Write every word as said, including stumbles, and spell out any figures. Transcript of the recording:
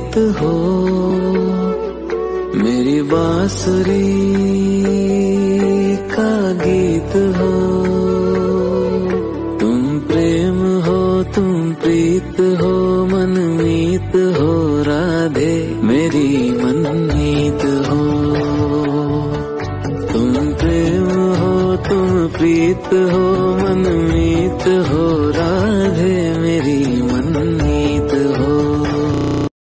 प्रीत हो, मेरी बांसुरी का गीत हो। तुम प्रेम हो, तुम प्रीत हो, मनमीत हो राधे, मेरी मनमीत हो। तुम प्रेम हो, तुम प्रीत हो, मनमीत हो राधे,